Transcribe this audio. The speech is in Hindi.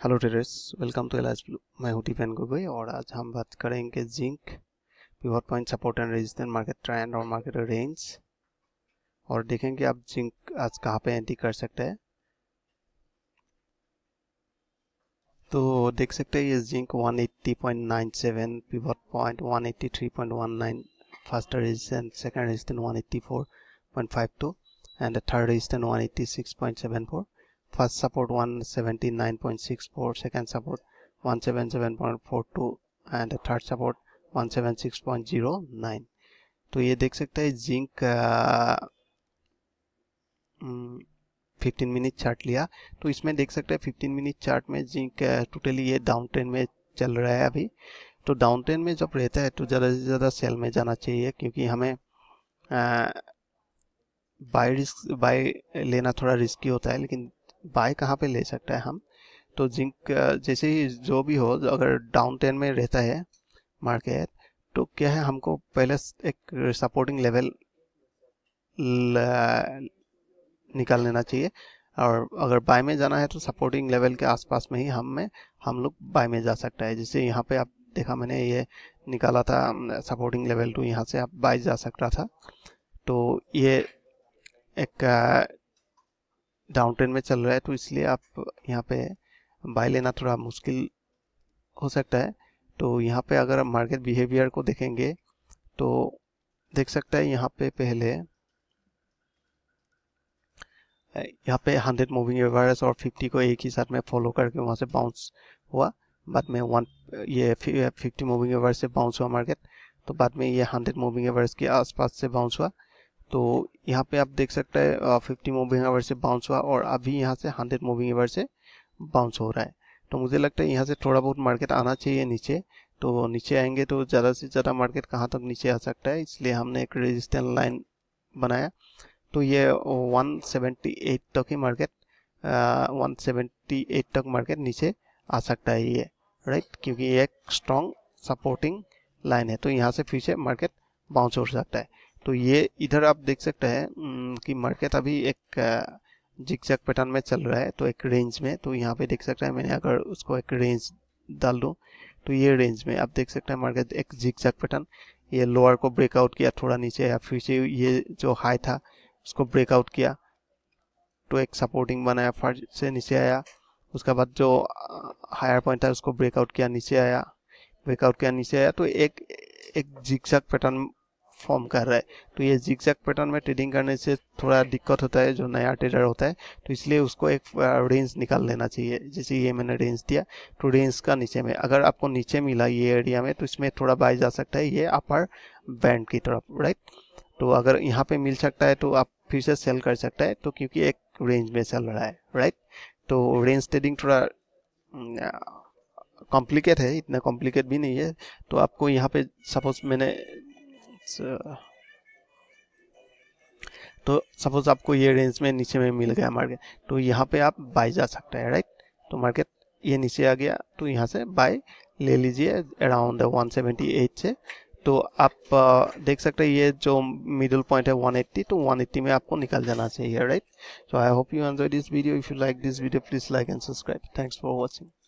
Hello traders, welcome to Aliceblue। मैं हूं टीपन गोगोई और आज हम बात करेंगे zinc pivot point, support and resistance, market trend और मार्केट रेंज, और देखेंगे आप जिंक आज कहां पे एंट्री कर सकते हैं। तो देख सकते हैं ये zinc 180.97, pivot point 183.19, first resistance, second resistance 184.52 and third resistance 186.74, first support 179.64, second support 177.42 and third support 176.09। तो ये देख सकते हैं जिंक 15 मिनट चार्ट लिया, तो इसमें देख सकते हैं 15 मिनट चार्ट में जिंक टोटली ये डाउन ट्रेंड में चल रहा है अभी। तो डाउन ट्रेंड में जब रहता है तो ज़्यादा से ज़्यादा सेल में जाना चाहिए, क्योंकि हमें बाय लेना थोड़ा रिस्की होता है, लेकिन बाय कहाँ पे ले सकता है हम। तो जिंक जैसे ही जो भी हो, अगर डाउन ट्रेंड में रहता है मार्केट, तो क्या है, हमको पहले एक सपोर्टिंग लेवल निकाल लेना चाहिए, और अगर बाय में जाना है तो सपोर्टिंग लेवल के आसपास में ही हम लोग बाय में जा सकता है। जैसे यहाँ पे आप देखा, मैंने ये निकाला था सपोर्टिंग लेवल, तो यहाँ से आप बाय जा सकता था। तो ये एक डाउन ट्रेंड में चल रहा है, तो इसलिए आप यहाँ पे बाय लेना थोड़ा मुश्किल हो सकता है। तो यहाँ पे अगर हम मार्केट बिहेवियर को देखेंगे तो देख सकता है यहाँ पे पहले यहाँ पे 100 मूविंग एवरेज और 50 को एक ही साथ में फॉलो करके वहाँ से बाउंस हुआ। बाद में ये 50 मूविंग एवरेज से बाउंस हुआ मार्केट, तो बाद में ये 100 मूविंग एवरेज के आसपास से बाउंस हुआ। तो यहाँ पे आप देख सकते हैं 50 मूविंग एवरेज से बाउंस हुआ, और अभी यहाँ से 100 मूविंग एवरेज से बाउंस हो रहा है। तो मुझे लगता है यहाँ से थोड़ा बहुत मार्केट आना चाहिए नीचे। तो नीचे आएंगे तो ज़्यादा से ज़्यादा मार्केट कहाँ तक नीचे आ सकता है, इसलिए हमने एक रेजिस्टेंस लाइन बनाया। तो ये 178 तक ही मार्केट 178 तक मार्केट नीचे आ सकता है ये, राइट, क्योंकि ये एक स्ट्रॉन्ग सपोर्टिंग लाइन है। तो यहाँ से फिर से मार्केट बाउंस हो सकता है। तो ये इधर आप देख सकते हैं कि मार्केट अभी एक जिगजैग पैटर्न में चल रहा है, तो एक रेंज में। तो यहाँ पे देख सकते हैं, मैंने अगर उसको एक रेंज डाल दूँ तो ये रेंज में आप देख सकते हैं मार्केट एक जिगजैग पैटर्न, ये लोअर को ब्रेकआउट किया, थोड़ा नीचे आया, फिर से ये जो हाई था उसको ब्रेकआउट किया, तो एक सपोर्टिंग बनाया, फिर से नीचे आया, उसके बाद जो हायर पॉइंट था उसको ब्रेकआउट किया, नीचे आया, ब्रेकआउट किया, नीचे आया। तो एक जिगजैग पैटर्न फॉर्म कर रहा है। तो ये जिगजैग पैटर्न में ट्रेडिंग करने से थोड़ा दिक्कत होता है जो नया ट्रेडर होता है, तो इसलिए उसको एक रेंज निकाल लेना चाहिए। जैसे ये मैंने रेंज दिया, तो रेंज का नीचे में अगर आपको नीचे मिला ये एरिया में, तो इसमें थोड़ा बाय जा सकता है ये अपर बैंड की तरफ, राइट। तो अगर यहाँ पे मिल सकता है तो आप फिर से सेल कर सकता है, तो क्योंकि एक रेंज में चल रहा है, राइट। तो रेंज ट्रेडिंग थोड़ा कॉम्प्लिकेट है, इतना कॉम्प्लिकेट भी नहीं है। तो आपको यहाँ पे सपोज सपोज आपको ये रेंज में नीचे में मिल गया मार्केट, तो यहाँ पे आप बाय जा सकते हैं, राइट। तो मार्केट ये नीचे आ गया, तो यहाँ से बाय ले लीजिए अराउंड 178 से। तो आप देख सकते हैं ये जो मिडिल पॉइंट है 180, तो 180 में आपको निकल जाना चाहिए, right. So I hope you enjoy this video. If you like this video, please like and subscribe. Thanks for watching.